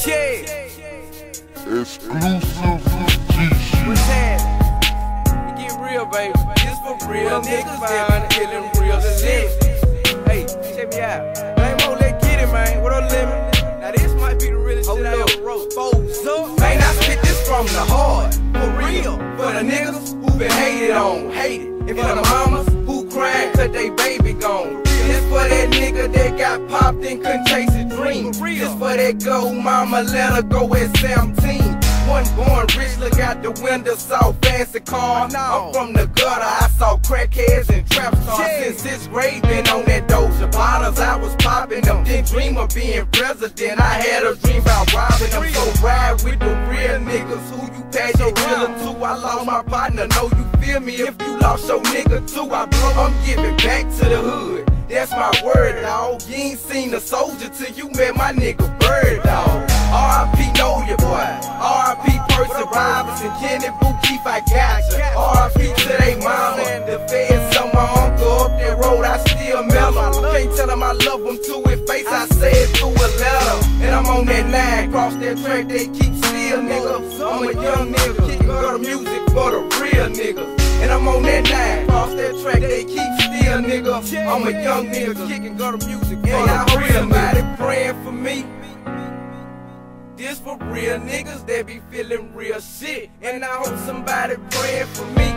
Exclusive G-Shit. What's that? You get real, baby. This for real niggas that feeling real shit. Hey, check me out. Damo, let's get it, man. What up, Lemon? Now this might be the realest shit I ever wrote. Man, I spit this from the heart. For real. For the niggas who been hated on, hated. And for the mamas who crying cause they baby gone. This for that nigga that got popped and couldn't chase a dream. This for that go mama let her go at 17. One born rich, look out the window, saw fancy car. I'm from the gutter, I saw crackheads and trap stars. Since 6th grade, been on that Doja bottles, I was popping them. Didn't dream of being president, I had a dream about robbing them. So ride with the real niggas who you pass your killer to. I lost my partner, know you feel me. If you lost your nigga too, I'm giving back to the hood. That's my word, dawg. You ain't seen a soldier till you met my nigga Bird, dawg. R.I.P. know ya, boy. R.I.P. Percy Robinson, Kenny Bookeef, I got ya. R.I.P. to they mama. The feds on my uncle up that road, I still mellow. Can't tell him I love him to his face, I say it through a letter. And I'm on that line, cross that track, they keep still, nigga. I'm a young nigga, kicking gutter music for the real niggas. And I'm on that line, cross that track, they keep still, nigga. I'm a young nigga, kicking gutter music for the real. Somebody praying for me. This for real niggas that be feeling real shit. And I hope somebody praying for me.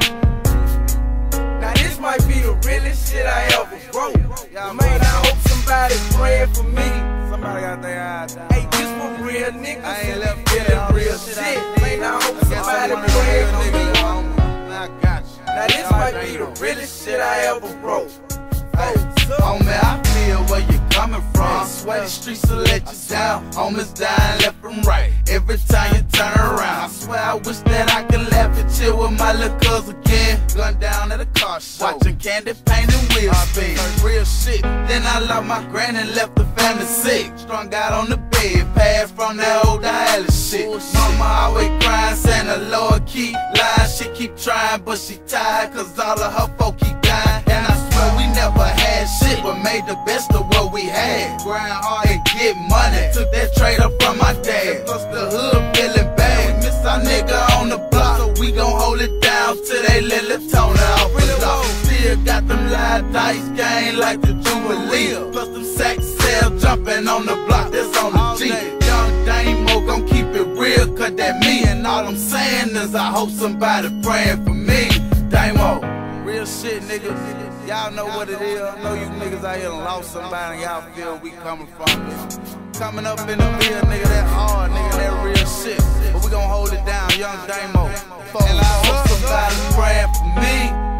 Now this might be the realest shit I ever wrote. Man, I hope somebody praying for me. Somebody got their eyes down. Hey, this for real niggas I ain't that left be feeling real shit. Man, I hope somebody praying for me. I got you. Now this might be the realest shit I ever wrote. Homie, I feel where you coming from. Swear the streets will let you down. Homies dying left and right every time you turn around. I swear I wish that I could laugh and chill with my little cuz again. Gun down at a car show, watching candy paint and wheels spin. Real shit. Then I lost my granny and left the family sick. Strung out on the bed, passed from that old dialysis shit. Mama always crying, saying the Lord keep lying. She keep trying, but she tired, cause all of her folk keep dying. And I swear we never had shit, but made the best of what we had. Grind hard and get money, took that trade up from my dad. Plus the hood feeling bad, we miss our nigga on the block, so we gon' hold it down till they let Tony off the block. Still got them live dice game like the Jubilee. Plus them sack sales jumping on the block, that's on the G. Young Damo gon' keep it real, cause that me. And all I'm saying is I hope somebody praying for me. Damo, real shit, niggas. Y'all know what it is. I know you niggas out here done lost somebody and y'all feel we coming from. Coming up in the field, nigga, that hard, nigga, that real shit. But we gon' hold it down, Young Damo. And I hope somebody praying for me.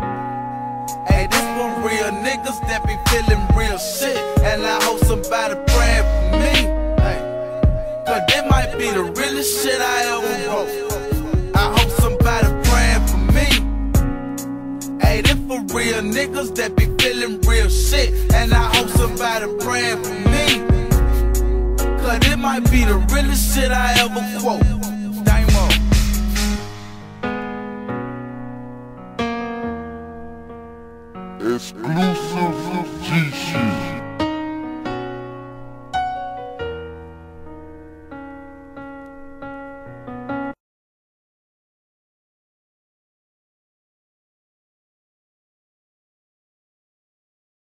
Hey, this for real niggas that be feeling real shit. And I hope somebody praying for me. Hey, cause that might be the realest shit I ever wrote. I hope somebody praying for me. Hey, this for real niggas that be feeling real shit. And I hope somebody praying for me. Cause it might be the realest shit I ever quote.